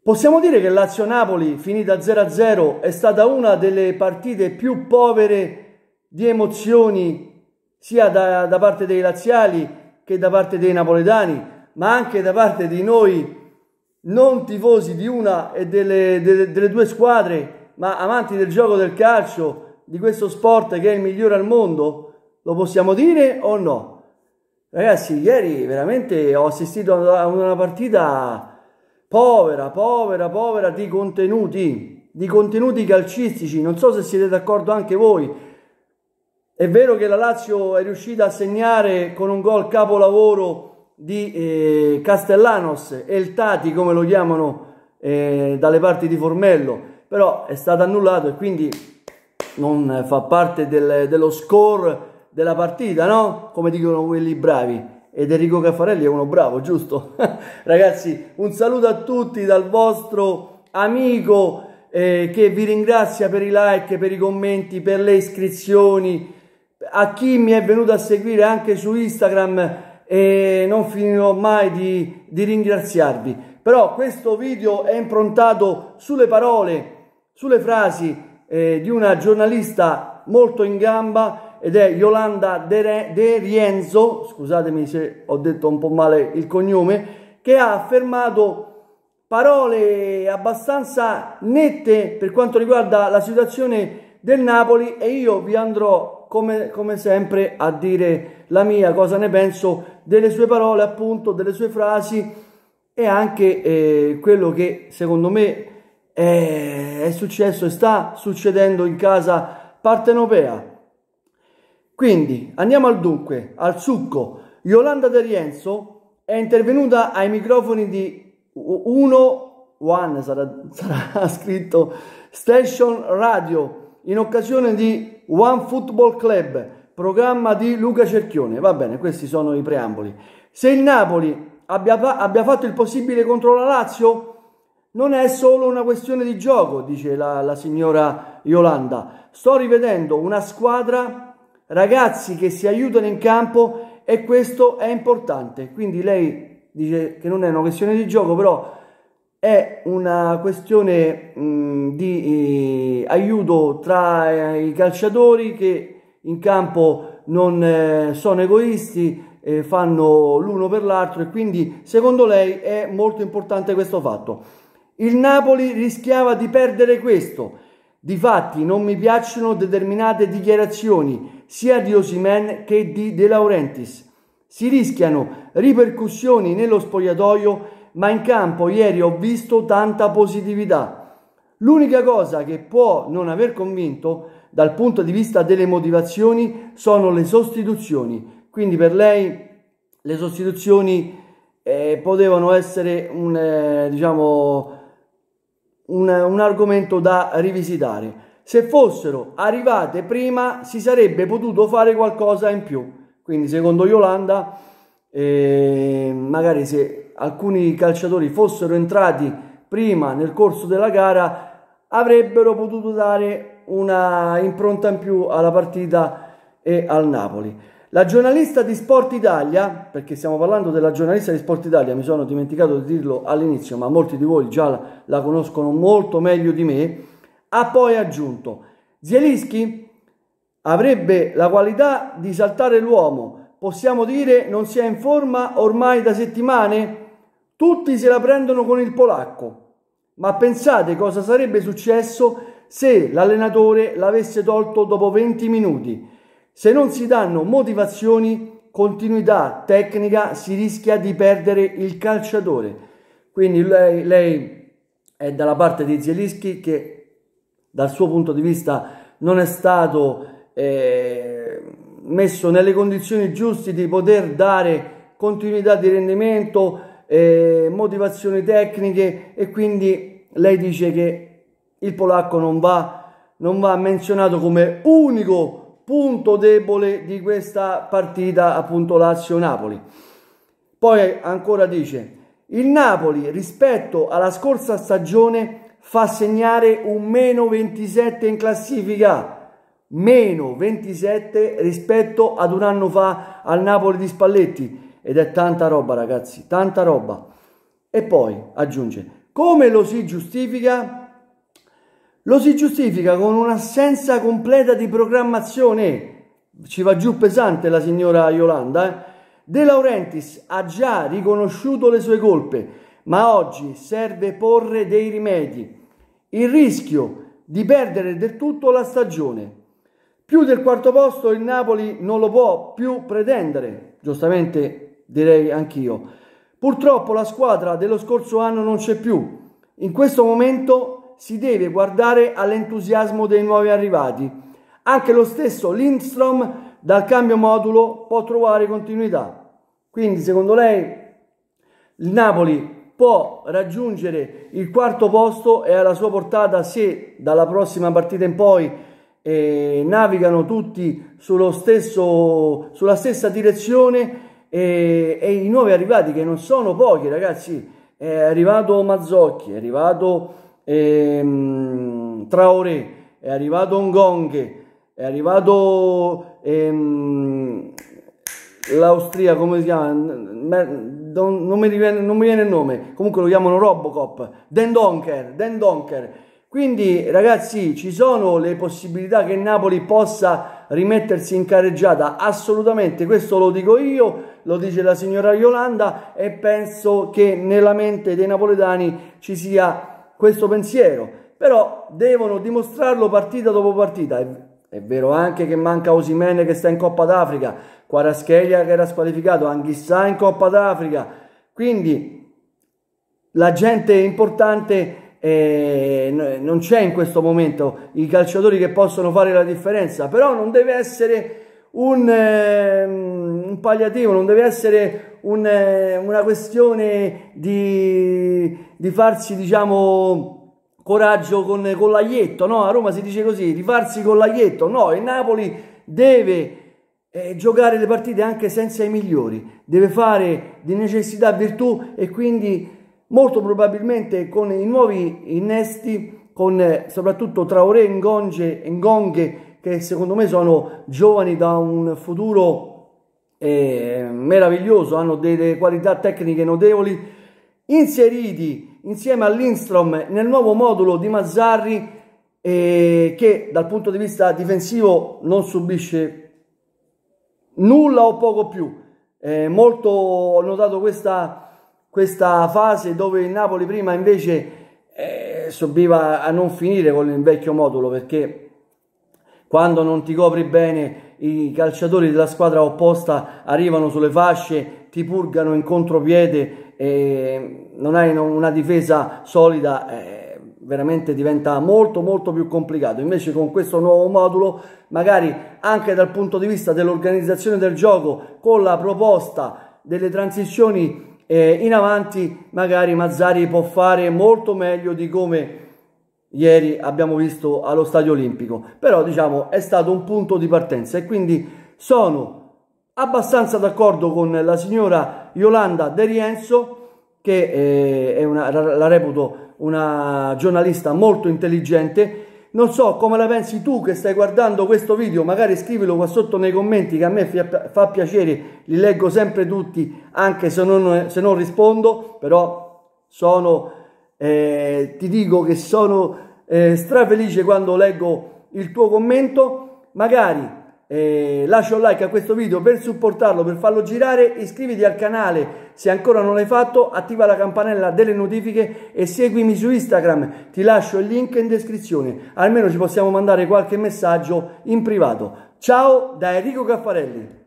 Possiamo dire che Lazio-Napoli, finita 0-0, è stata una delle partite più povere di emozioni, sia da parte dei laziali che da parte dei napoletani, ma anche da parte di noi non tifosi di una e delle due squadre, ma amanti del gioco del calcio, di questo sport che è il migliore al mondo. Lo possiamo dire o no? Ragazzi, ieri veramente ho assistito a una partita povera di contenuti calcistici. Non so se siete d'accordo anche voi. È vero che la Lazio è riuscita a segnare con un gol capolavoro di Castellanos, El Tati come lo chiamano dalle parti di Formello, però è stato annullato e quindi non fa parte dello score della partita, no? Come dicono quelli bravi. Ed Enrico Caffarelli è uno bravo, giusto? Ragazzi, un saluto a tutti dal vostro amico che vi ringrazia per i like, per i commenti, per le iscrizioni, a chi mi è venuto a seguire anche su Instagram, e non finirò mai di ringraziarvi. Però questo video è improntato sulle parole, sulle frasi di una giornalista molto in gamba, ed è Yolanda De Rienzo, scusatemi se ho detto un po' male il cognome, che ha affermato parole abbastanza nette per quanto riguarda la situazione del Napoli, e io vi andrò come sempre a dire la mia, cosa ne penso delle sue parole, appunto, delle sue frasi, e anche quello che secondo me è successo e sta succedendo in casa partenopea. Quindi andiamo al dunque, al succo. Yolanda De Rienzo è intervenuta ai microfoni di One sarà scritto Station Radio, in occasione di One Football Club, programma di Luca Cerchione. Va bene, questi sono i preamboli. Se il Napoli abbia fatto il possibile contro la Lazio, non è solo una questione di gioco, dice la signora Yolanda. Sto rivedendo una squadra, ragazzi che si aiutano in campo, e questo è importante. Quindi lei dice che non è una questione di gioco, però è una questione di aiuto tra i calciatori, che in campo non sono egoisti, fanno l'uno per l'altro, e quindi secondo lei è molto importante questo fatto. Il Napoli rischiava di perdere questo. Difatti non mi piacciono determinate dichiarazioni sia di Osimhen che di De Laurentiis. Si rischiano ripercussioni nello spogliatoio, ma in campo ieri ho visto tanta positività. L'unica cosa che può non aver convinto dal punto di vista delle motivazioni sono le sostituzioni. Quindi per lei le sostituzioni potevano essere un argomento da rivisitare. Se fossero arrivate prima si sarebbe potuto fare qualcosa in più. Quindi secondo Yolanda magari se alcuni calciatori fossero entrati prima nel corso della gara avrebbero potuto dare una impronta in più alla partita e al Napoli. La giornalista di Sport Italia, perché stiamo parlando della giornalista di Sport Italia, mi sono dimenticato di dirlo all'inizio, ma molti di voi già la conoscono molto meglio di me, ha poi aggiunto: Zielinski avrebbe la qualità di saltare l'uomo, possiamo dire non sia in forma ormai da settimane? Tutti se la prendono con il polacco, ma pensate cosa sarebbe successo se l'allenatore l'avesse tolto dopo 20 minuti? Se non si danno motivazioni, continuità tecnica, si rischia di perdere il calciatore. Quindi lei è dalla parte di Zielinski, che dal suo punto di vista non è stato messo nelle condizioni giuste di poter dare continuità di rendimento, motivazioni tecniche, e quindi lei dice che il polacco non va menzionato come unico punto debole di questa partita, appunto Lazio-Napoli. Poi ancora dice: il Napoli rispetto alla scorsa stagione fa segnare un meno 27 in classifica, meno 27 rispetto ad un anno fa al Napoli di Spalletti, ed è tanta roba, ragazzi, tanta roba. E poi aggiunge: Come lo si giustifica? Lo si giustifica con un'assenza completa di programmazione. Ci va giù pesante la signora Iolanda. De Laurentiis ha già riconosciuto le sue colpe, ma oggi serve porre dei rimedi. Il rischio di perdere del tutto la stagione. Più del quarto posto il Napoli non lo può più pretendere, giustamente direi anch'io. Purtroppo la squadra dello scorso anno non c'è più. In questo momento si deve guardare all'entusiasmo dei nuovi arrivati. Anche lo stesso Lindstrom dal cambio modulo può trovare continuità. Quindi secondo lei il Napoli può raggiungere il quarto posto e alla sua portata se dalla prossima partita in poi navigano tutti sulla stessa direzione e i nuovi arrivati che non sono pochi, ragazzi. È arrivato Mazzocchi, è arrivato Traoré, è arrivato Ngonghe, è arrivato l'Austria, come si chiama? Non mi viene il nome, comunque lo chiamano Robocop, Den Donker. Quindi ragazzi, ci sono le possibilità che Napoli possa rimettersi in carreggiata? Assolutamente, questo lo dico io, lo dice la signora Iolanda e penso che nella mente dei napoletani ci sia questo pensiero, però devono dimostrarlo partita dopo partita. È vero anche che manca Osimhen che sta in Coppa d'Africa, Kvaratskhelia che era squalificato, Anghissà in Coppa d'Africa, quindi la gente importante non c'è in questo momento, i calciatori che possono fare la differenza, però non deve essere un palliativo, non deve essere una questione di farsi, diciamo, coraggio con l'aietto, no? A Roma si dice così, rifarsi con l'aietto, no, il Napoli deve giocare le partite anche senza i migliori, deve fare di necessità virtù e quindi molto probabilmente con i nuovi innesti, con soprattutto Traoré e Ngonghe, che secondo me sono giovani da un futuro meraviglioso, hanno delle qualità tecniche notevoli, inseriti insieme a Lindstrom nel nuovo modulo di Mazzarri, che dal punto di vista difensivo non subisce nulla o poco più. Ho notato questa fase dove il Napoli prima invece subiva a non finire con il vecchio modulo, perché quando non ti copri bene i calciatori della squadra opposta arrivano sulle fasce, ti purgano in contropiede e non hai una difesa solida, veramente diventa molto più complicato. Invece con questo nuovo modulo, magari anche dal punto di vista dell'organizzazione del gioco, con la proposta delle transizioni in avanti, magari Mazzarri può fare molto meglio di come ieri abbiamo visto allo Stadio Olimpico. Però diciamo è stato un punto di partenza e quindi sono abbastanza d'accordo con la signora Iolanda De Rienzo, che la reputo una giornalista molto intelligente. Non so come la pensi tu che stai guardando questo video, magari scrivilo qua sotto nei commenti, che a me fa piacere, li leggo sempre tutti, anche se non rispondo, però ti dico che sono strafelice quando leggo il tuo commento. Magari lascia un like a questo video per supportarlo, per farlo girare, iscriviti al canale se ancora non l'hai fatto, attiva la campanella delle notifiche e seguimi su Instagram, ti lascio il link in descrizione, almeno ci possiamo mandare qualche messaggio in privato. Ciao da Enrico Caffarelli.